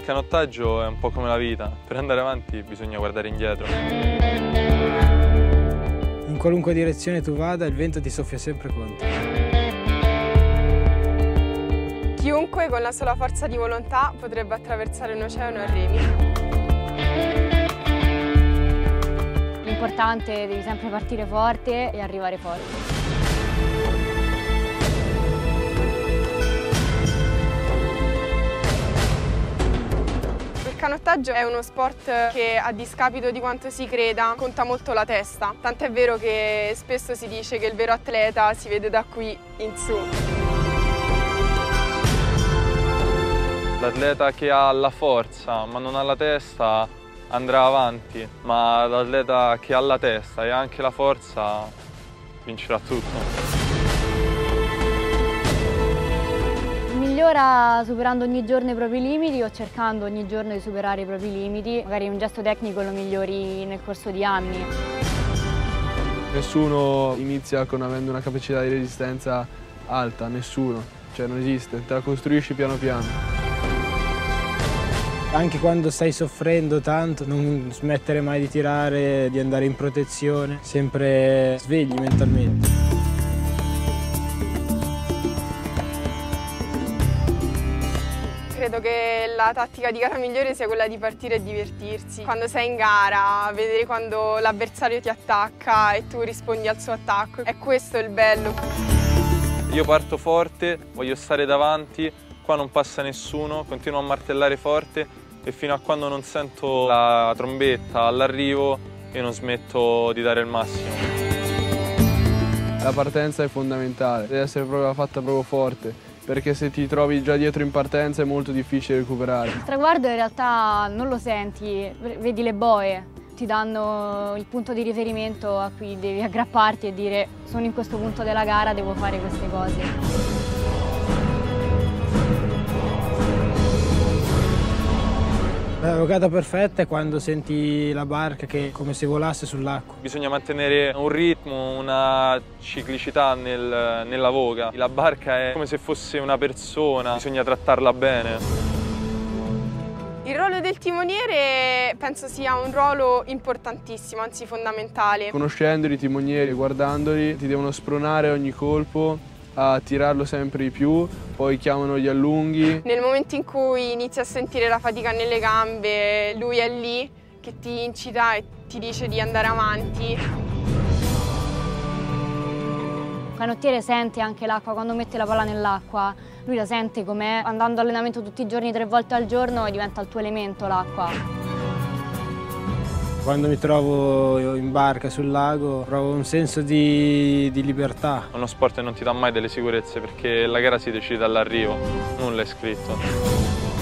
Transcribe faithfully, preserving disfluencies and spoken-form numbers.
canottaggio è un po' come la vita, per andare avanti bisogna guardare indietro. In qualunque direzione tu vada, il vento ti soffia sempre contro. Chiunque con la sola forza di volontà potrebbe attraversare un oceano a remi. L'importante è devi sempre partire forte e arrivare forte. Il canottaggio è uno sport che, a discapito di quanto si creda, conta molto la testa. Tant'è vero che spesso si dice che il vero atleta si vede da qui in su. L'atleta che ha la forza ma non ha la testa andrà avanti, ma l'atleta che ha la testa e anche la forza vincerà tutto. Migliora superando ogni giorno i propri limiti o cercando ogni giorno di superare i propri limiti. Magari un gesto tecnico lo migliori nel corso di anni. Nessuno inizia con avendo una capacità di resistenza alta, nessuno, cioè non esiste, te la costruisci piano piano. Anche quando stai soffrendo tanto, non smettere mai di tirare, di andare in protezione, sempre svegli mentalmente. Credo che la tattica di gara migliore sia quella di partire e divertirsi. Quando sei in gara, vedere quando l'avversario ti attacca e tu rispondi al suo attacco. È questo il bello. Io parto forte, voglio stare davanti, qua non passa nessuno, continuo a martellare forte e fino a quando non sento la trombetta all'arrivo io non smetto di dare il massimo. La partenza è fondamentale, deve essere proprio fatta proprio forte, perché se ti trovi già dietro in partenza è molto difficile recuperare. Il traguardo in realtà non lo senti, vedi le boe, ti danno il punto di riferimento a cui devi aggrapparti e dire sono in questo punto della gara, devo fare queste cose. La nuotata perfetta è quando senti la barca che è come se volasse sull'acqua. Bisogna mantenere un ritmo, una ciclicità nel, nella voga. La barca è come se fosse una persona, bisogna trattarla bene. Il ruolo del timoniere penso sia un ruolo importantissimo, anzi fondamentale. Conoscendo i timonieri, guardandoli, ti devono spronare ogni colpo a tirarlo sempre di più, poi chiamano gli allunghi. Nel momento in cui inizi a sentire la fatica nelle gambe, lui è lì che ti incita e ti dice di andare avanti. Il canottiere sente anche l'acqua, quando mette la palla nell'acqua, lui la sente com'è. Andando allenamento tutti i giorni, tre volte al giorno, diventa il tuo elemento l'acqua. Quando mi trovo in barca sul lago provo un senso di, di libertà. Uno sport che non ti dà mai delle sicurezze perché la gara si decide dall'arrivo, nulla è scritto.